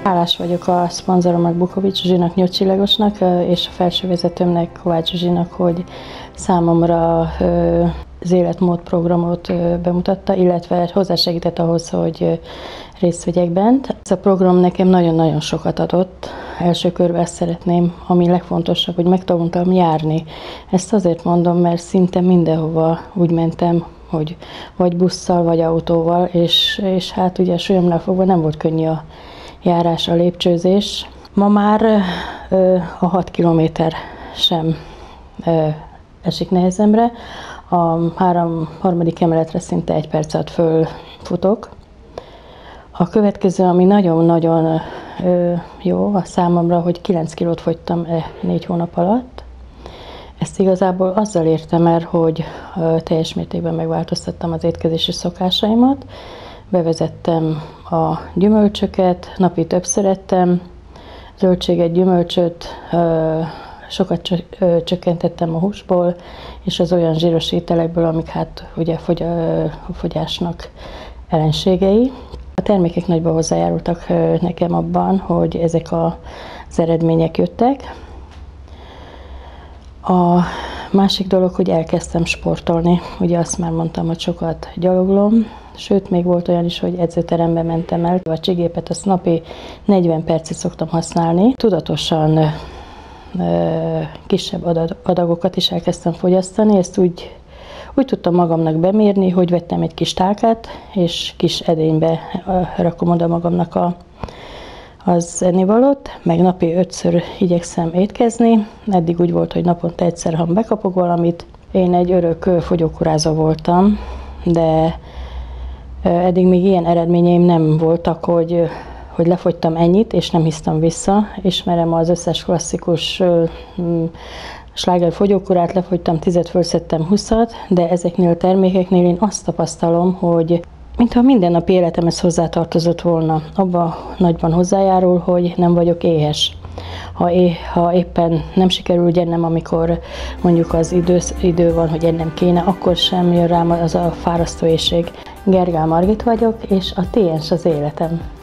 Hálás vagyok a szponzoromnak, Bukovics Zsinak, Nyolccsillagosnak és a felsővezetőmnek, Kovács Zsinak, hogy számomra az életmód programot bemutatta, illetve hozzásegített ahhoz, hogy részt vegyek bent. Ez a program nekem nagyon-nagyon sokat adott. Első körben ezt szeretném, ami legfontosabb, hogy megtanultam járni. Ezt azért mondom, mert szinte mindenhova úgy mentem, hogy vagy busszal, vagy autóval, és hát ugye súlyomnál fogva nem volt könnyű a járás, a lépcsőzés. Ma már a 6 kilométer sem esik nehezemre. A harmadik emeletre szinte 1 perc alatt fölfutok. A következő, ami nagyon-nagyon jó a számomra, hogy 9 kilót fogytam 4 hónap alatt. Ezt igazából azzal értem el, hogy teljes mértékben megváltoztattam az étkezési szokásaimat. Bevezettem a gyümölcsöket, napi többször ettem, zöldséget, gyümölcsöt, sokat csökkentettem a húsból, és az olyan zsíros ételekből, amik hát ugye a fogyásnak ellenségei. A termékek nagyban hozzájárultak nekem abban, hogy ezek az eredmények jöttek. A másik dolog, hogy elkezdtem sportolni. Ugye azt már mondtam, hogy sokat gyalogolom, sőt, még volt olyan is, hogy edzőterembe mentem el. A csigépet azt napi 40 percig szoktam használni. Tudatosan kisebb adagokat is elkezdtem fogyasztani, ezt úgy tudtam magamnak bemérni, hogy vettem egy kis tálkát, és kis edénybe rakom oda magamnak az ennivalót, meg napi 5-ször igyekszem étkezni. Eddig úgy volt, hogy naponta egyszer, ha bekapok valamit. Én egy örök fogyókúrázó voltam, de eddig még ilyen eredményeim nem voltak, hogy lefogytam ennyit, és nem hisztam vissza. Ismerem az összes klasszikus sláger fogyókúrát, lefogytam 10-et, fölszedtem 20-at, de ezeknél a termékeknél én azt tapasztalom, hogy mintha mindennapi életemhez hozzátartozott volna. Abba nagyban hozzájárul, hogy nem vagyok éhes. Ha éppen nem sikerül ennem, amikor mondjuk az idő van, hogy ennem kéne, akkor sem jön rám az a fárasztó éhség. Gergál Margit vagyok, és a Tiens az életem.